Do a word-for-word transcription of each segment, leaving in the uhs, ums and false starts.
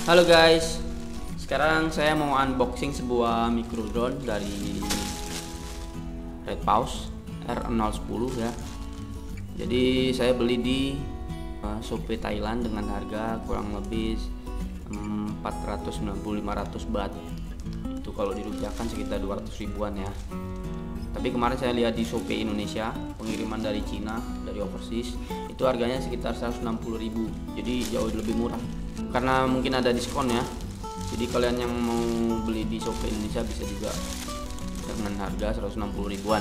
Halo guys, sekarang saya mau unboxing sebuah micro drone dari Redpaus R nol sepuluh ya. Jadi saya beli di uh, Shopee Thailand dengan harga kurang lebih empat ratus sembilan puluh lima ratus baht. Itu kalau dirupiahkan sekitar dua ratus ribuan ya. Tapi kemarin saya lihat di Shopee Indonesia, pengiriman dari Cina, dari overseas, itu harganya sekitar seratus enam puluh ribu. Jadi jauh lebih murah. Karena mungkin ada diskon ya. Jadi kalian yang mau beli di Shopee Indonesia bisa juga dengan harga seratus enam puluh ribuan.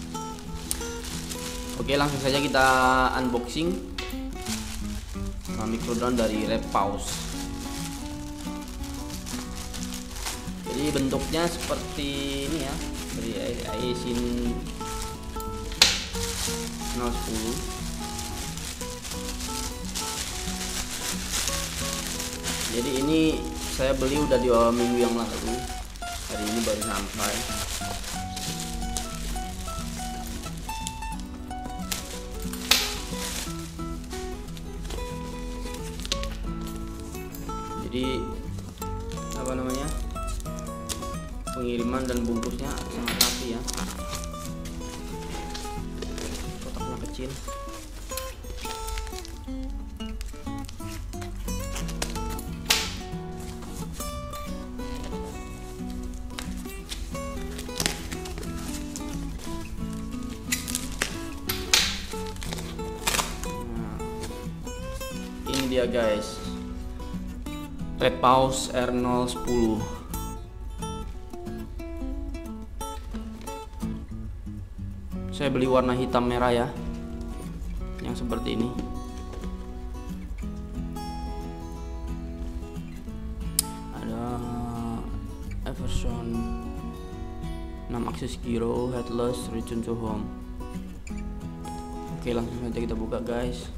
Oke, langsung saja kita unboxing micro drone dari Redpaus. Jadi bentuknya seperti ini ya, dari Aisin nol sepuluh. Jadi ini saya beli udah dua minggu yang lalu, hari ini baru sampai. Jadi apa namanya, pengiriman dan bungkusnya sangat rapi ya, kotaknya kecil. Ini dia guys, Redpaus R nol sepuluh. Saya beli warna hitam merah ya, yang seperti ini. Ada Everson enam akses gyro headless return to home. Oke, langsung saja kita buka guys.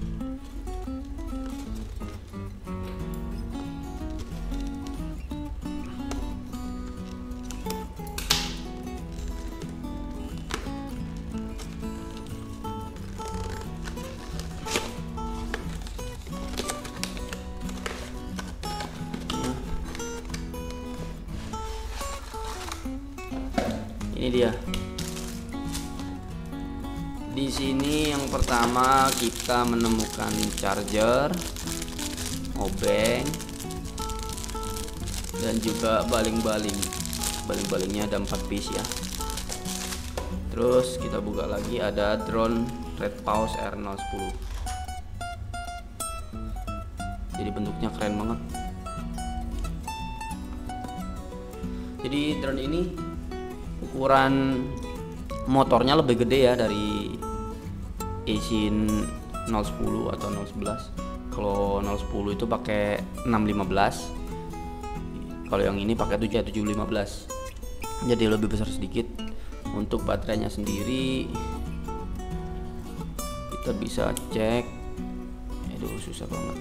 Ini dia. Di sini yang pertama kita menemukan charger, obeng, dan juga baling-baling. Baling-balingnya ada empat piece ya. Terus kita buka lagi, ada drone Redpaus R nol sepuluh. Jadi bentuknya keren banget. Jadi drone ini ukuran motornya lebih gede ya dari Aisin nol sepuluh atau nol sebelas. Kalau nol sepuluh itu pakai enam lima belas. Kalau yang ini pakai tujuh tujuh lima belas. Jadi lebih besar sedikit. Untuk baterainya sendiri kita bisa cek. Aduh, susah banget.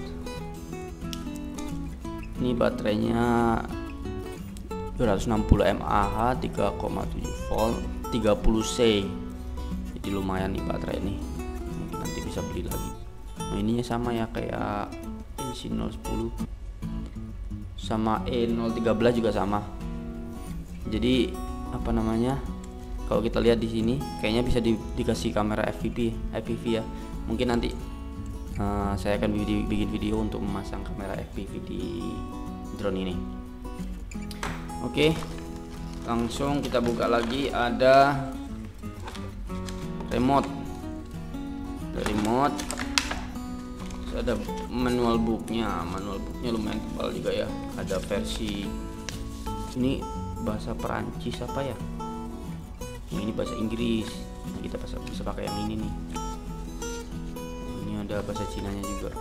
Ini baterainya dua ratus enam puluh mAh, tiga koma tujuh volt, tiga puluh C. Jadi lumayan nih baterai ini. Mungkin nanti bisa beli lagi. Nah, ininya sama ya kayak Aisin nol sepuluh. Sama E nol satu tiga juga sama. Jadi apa namanya? Kalau kita lihat di sini kayaknya bisa di, dikasih kamera F P V, F P V ya. Mungkin nanti uh, saya akan bikin, bikin video untuk memasang kamera F P V di drone ini. Oke, langsung kita buka lagi. Ada remote, ada remote. Terus ada manual booknya. Manual booknya lumayan tebal juga ya. Ada versi ini bahasa Perancis apa ya? Yang ini bahasa Inggris. Nah, kita bisa, bisa pakai yang ini nih. Ini ada bahasa Cinanya juga.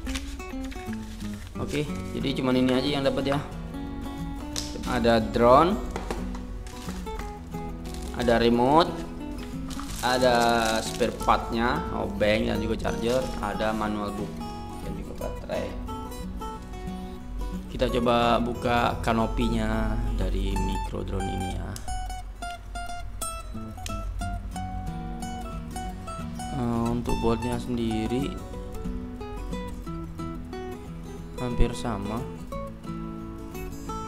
Oke, jadi cuman ini aja yang dapat ya. Ada drone, ada remote, ada spare partnya, obeng dan juga charger, ada manual book dan juga baterai. Kita coba buka kanopinya dari micro drone ini ya. Untuk boardnya sendiri hampir sama,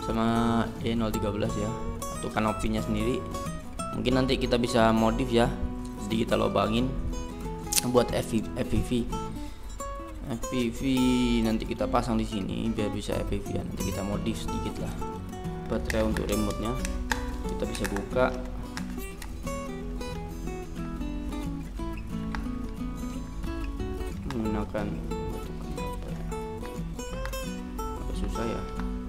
sama E nol tiga belas ya. Untuk kanopinya sendiri mungkin nanti kita bisa modif ya, jadi kita lobangin buat F P V. F P V nanti kita pasang di sini biar bisa F P V ya. Nanti kita modif sedikit lah. Baterai untuk remote-nya kita bisa buka. Menggunakan agak susah ya.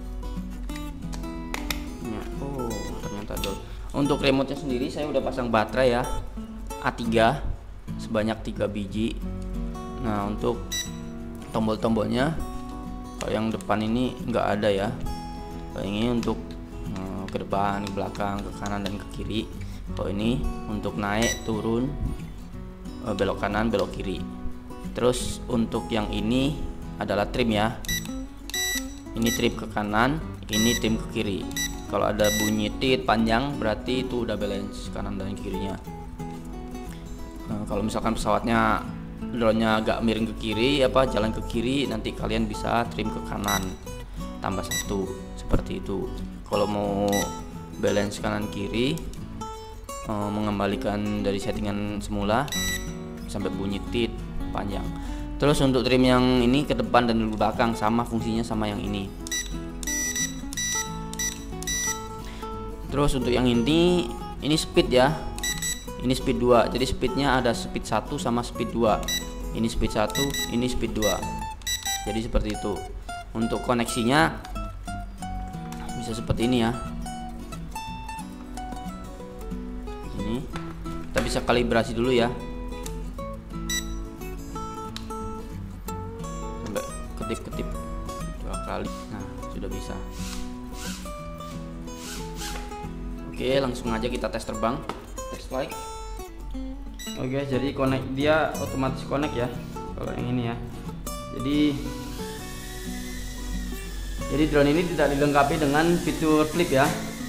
Ya, oh ternyata dot. Untuk remote-nya sendiri saya udah pasang baterai ya, A tiga sebanyak tiga biji. Nah untuk tombol-tombolnya kalau yang depan ini enggak ada ya. Kalau ini untuk hmm, ke depan, ke belakang, ke kanan dan ke kiri. Kalau ini untuk naik, turun, belok kanan, belok kiri. Terus untuk yang ini adalah trim ya. Ini trim ke kanan, ini trim ke kiri. Kalau ada bunyi tit panjang berarti itu udah balance kanan dan kirinya. Nah, kalau misalkan pesawatnya drone-nya agak miring ke kiri, apa jalan ke kiri, nanti kalian bisa trim ke kanan tambah satu seperti itu. Kalau mau balance kanan kiri, eh, mengembalikan dari settingan semula sampai bunyi tit panjang. Terus untuk trim yang ini ke depan dan ke belakang sama fungsinya sama yang ini. Terus untuk yang ini ini speed ya. Ini speed dua. Jadi speednya ada speed satu sama speed dua. Ini speed satu, ini speed dua. Jadi seperti itu. Untuk koneksinya bisa seperti ini ya. Ini kita bisa kalibrasi dulu ya. Sampai ketip-ketip dua kali. Nah, sudah bisa. Oke, langsung aja kita tes terbang. Test flight. Oke, jadi connect, dia otomatis connect ya kalau yang ini ya. Jadi jadi drone ini tidak dilengkapi dengan fitur flip ya.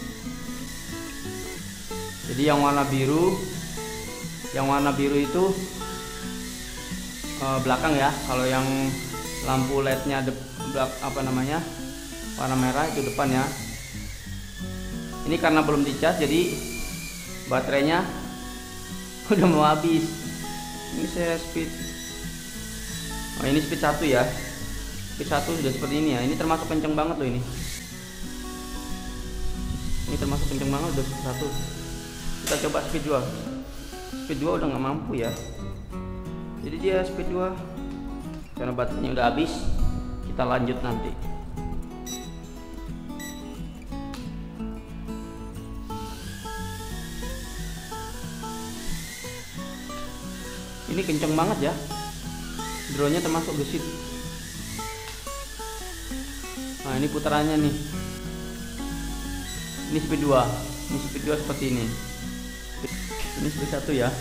Jadi yang warna biru, yang warna biru itu eh, belakang ya. Kalau yang lampu L E D-nya apa namanya warna merah itu depan ya. Ini karena belum dicas jadi baterainya udah mau habis. Ini saya speed, oh ini speed satu ya. Speed satu sudah seperti ini ya. Ini termasuk kenceng banget loh ini. Ini termasuk kenceng banget udah speed satu. Kita coba speed dua. Speed dua udah nggak mampu ya. Jadi dia speed dua karena baterainya udah habis. Kita lanjut nanti. Ini kenceng banget ya, drone-nya termasuk gesit. Nah ini putarannya nih, ini speed dua, ini speed dua seperti ini. Ini speed satu ya.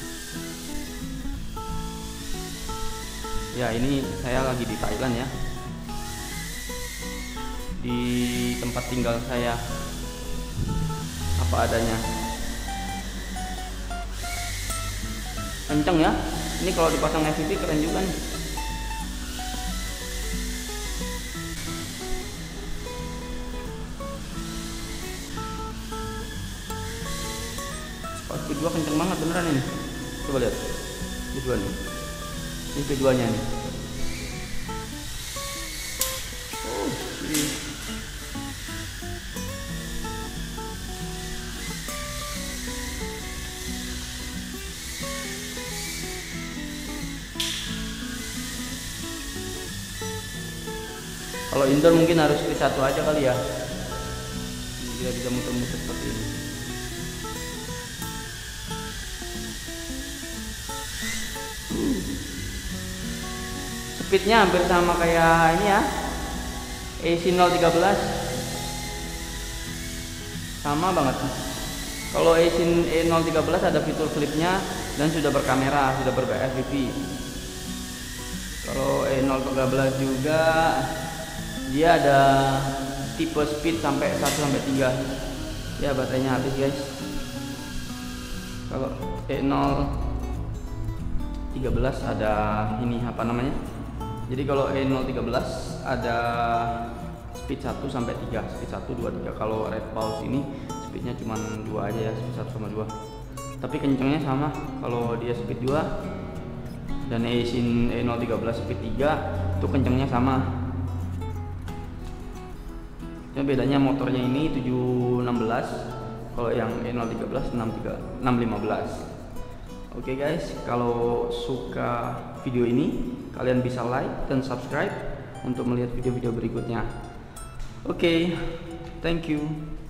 Ya ini saya lagi di Thailand ya, di tempat tinggal saya apa adanya. Kenceng ya, ini kalau dipasang F P V keren juga nih. Pas speed dua kenceng banget beneran ini. Coba lihat speed dua nih, ini speed dua nya nih. Oh, ini. Kalau indoor mungkin harus speed satu aja kali ya. Dia bisa muter-muter seperti ini. Speednya hampir sama kayak ini ya, A C nol tiga belas. Sama banget. Kalau A C nol tiga belas ada fitur flipnya dan sudah berkamera, sudah ber-F P V. Kalau E nol tiga belas juga dia ada tipe speed sampai satu sampai tiga. Ya baterainya habis guys. Kalau E nol tiga belas ada ini apa namanya? Jadi kalau E nol tiga belas ada speed satu sampai tiga, speed satu, dua, tiga. Kalau Red Pulse ini speednya cuma dua aja ya, speed satu sama dua. Tapi kencangnya sama. Kalau dia speed dua dan Aisin E nol satu tiga speed tiga itu kencangnya sama. Cuma bedanya motornya ini tujuh enam belas, kalau yang E nol satu tiga enam tiga enam lima belas. Oke okay guys, kalau suka video ini kalian bisa like dan subscribe untuk melihat video-video berikutnya. Oke, okay, thank you.